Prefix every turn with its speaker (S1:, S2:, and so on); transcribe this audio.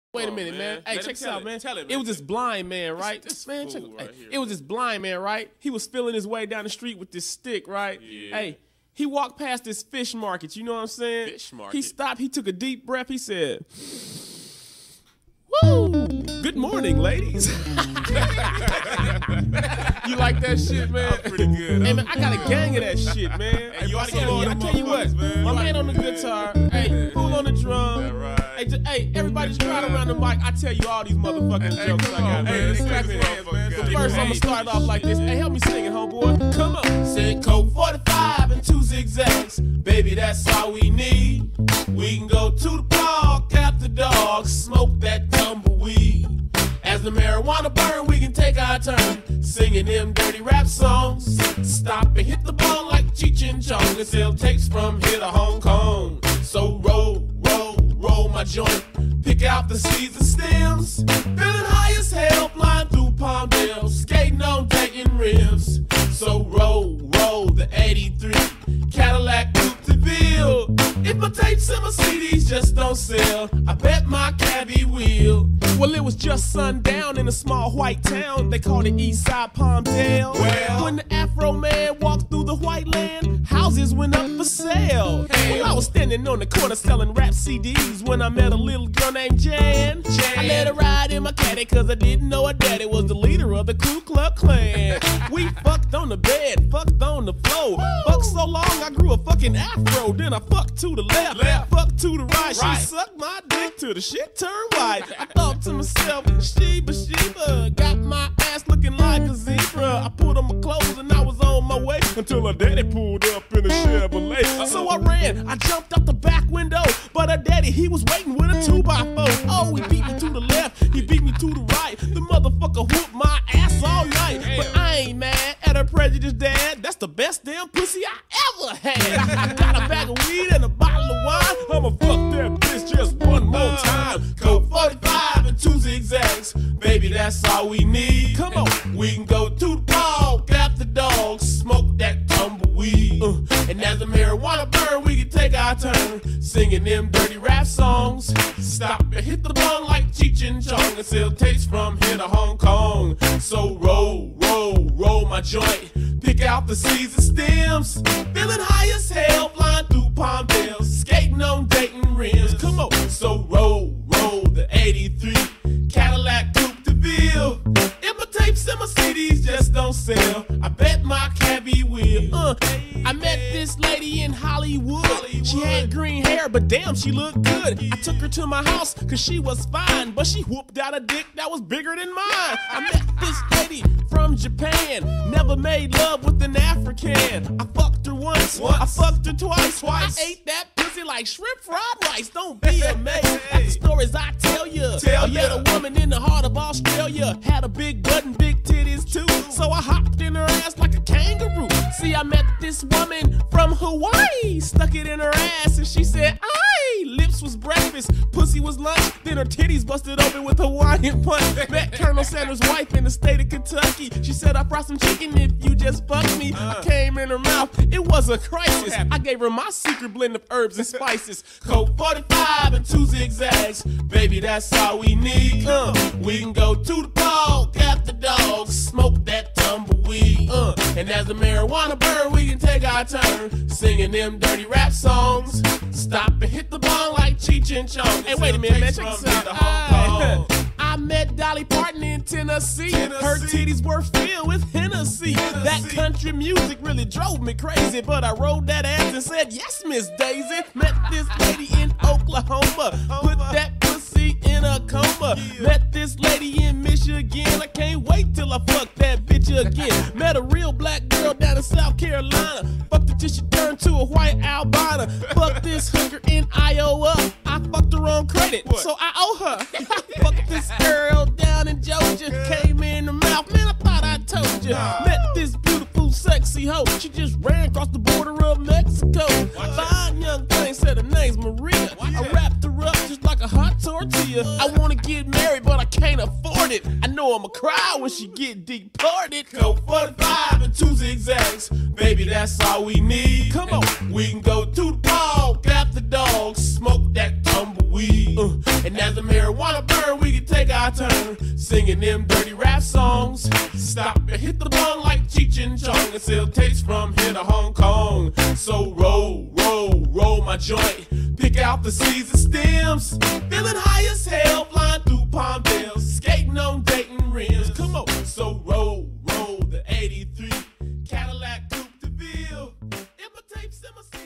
S1: Wait a minute, man. Hey, check this out, man. It was this blind man, right?
S2: This
S1: man,
S2: fool right here,
S1: it was this blind man, right? He was feeling his way down the street with this stick, right?
S2: Yeah.
S1: Hey, he walked past this fish market. You know what I'm saying?
S2: Fish market.
S1: He stopped. He took a deep breath. He said, "Woo! Good morning, ladies." You like that shit, man?
S2: I'm pretty good.
S1: Hey, man, I got a gang of that shit, man.
S2: Hey, you oughta
S1: I
S2: get all
S1: tell
S2: them
S1: you what,
S2: motherfuckers, man.
S1: my man on the guitar, hey, fool on the drum.
S2: That right.
S1: Hey, everybody just crowd around the mic. I tell you all these motherfucking jokes I got, man. But first, I'm gonna start off like this. Hey, help me sing it, homeboy. Come on. Said Coke 45 and 2 zigzags. Baby, that's all we need. We can go to the park after dark, smoke that tumbleweed. As the marijuana burn, we can take our turn singing them dirty rap songs. Stop and hit the ball like Cheech and Chong and sell tapes from here to Hong Kong. So roll my joint. Pick out the seeds and stems. Feeling high as hell, flying through Palmdale, skating on Dayton rims. So roll the 83 Cadillac Coupe de Ville. If my tapes and my CDs just don't sell, I bet my cabbie will. Well, it was just sundown in a small white town. They called it Eastside Palmdale. Well, when the Afro man walked through the white land, houses went up for sale. Well, I was standing on the corner selling rap CDs when I met a little girl named Jan. I let her ride in my caddy cause I didn't know her daddy was the leader of the Ku Klux Klan. We fucked on the bed, fucked on the floor. Fucked so long I grew a fucking afro. Then I fucked to the left, fucked to the right. She sucked my dick till the shit turned white. I thought to myself, Sheba, got my ass looking like a zebra. I put on my clothes and I was on my way until her daddy pulled up in a Chevrolet. So I ran, I jumped out the back window, but her daddy, he was waiting with a 2x4. Oh, he beat me to the left, he beat me to the right. The motherfucker whooped my ass all night. But I ain't mad at her prejudiced dad. That's the best damn pussy I ever had. I got a bag of weed and a bottle of wine. I'ma fuck that bitch just one more time. Coke 45 and 2 zigzags. Baby, that's all we need. Come on. We can go to the park after dog, smoke that tumbleweed. And as the marijuana burn, we can take our turn singing them dirty rap songs. Stop and hit the bong like Cheech and Chong and sell tapes from here to Hong Kong. So roll my joint. Pick out the seeds and stems. Feeling high as hell, flying through Palmdale, skating on Dayton rims. Come on. So roll the 83 Cadillac Coupe de Ville. If my tapes and my CDs just don't sell, I bet my cabbie will. I met this lady in Hollywood. She had green hair, but damn, she looked good. I took her to my house, cause she was fine, but she whooped out a dick that was bigger than mine. I met this lady from Japan, never made love with an African. I fucked her once. I fucked her twice. I ate that pussy like shrimp fried rice. Don't be amazed at the stories I tell you. I met a woman in the heart of Australia, had a big butt and big titties too. So I hopped in her ass like a kangaroo. See, I met this woman from Hawaii, stuck it in her ass and she said, aye. Lips was breakfast, pussy was lunch, then her titties busted open with Hawaiian punch. Met Colonel Sanders' wife in the state of Kentucky. She said, I brought some chicken if you just fuck me. I came in her mouth, it was a crisis. I gave her my secret blend of herbs and spices. Coke 45 and 2 zigzags. Baby, that's all we need. We can go to the park after dog, smoke that tumbleweed. And as the marijuana burn, we can take our turn singing them dirty rap songs. Stop and hit the bong like Cheech and Chong. Hey, wait a minute, man, check this out. I met Dolly Parton in Tennessee. Her titties were filled with Hennessy. That country music really drove me crazy, but I rolled that ass and said, yes, Miss Daisy. Met this lady in Oklahoma, put that pussy in a coma. Met this lady in Michigan, I can't wait till I fuck that bitch again. Met a real black girl down in South Carolina, fucked her till she turned to a white albino. Fucked this hooker in Iowa, I fucked her on credit, so I owe her. Fucked this girl down in Georgia, came in her mouth, man, I thought I told you. Met this beautiful, sexy hoe, she just ran across the border of Mexico. Fine young thing, said her name's Maria. I wrapped her up just like a hot tortilla. I wanna get married, but I can't afford it. I know I'ma cry when she get deported. Coke 45 and 2 zigzags, baby, that's all we need. Come on, we can go to the park after dog, smoke that tumbleweed. And as the marijuana burn, we can take our turn singing them dirty rap songs. Stop and hit the bong like Cheech and Chong and sell tapes from here to Hong Kong. So roll, roll, roll my joint. Pick out the seeds and stems. Feeling high as hell, flying through Palmdale, skating on Dayton rims. Come on, so roll, roll the 83 Cadillac Coupe de Ville. In my tapes, in my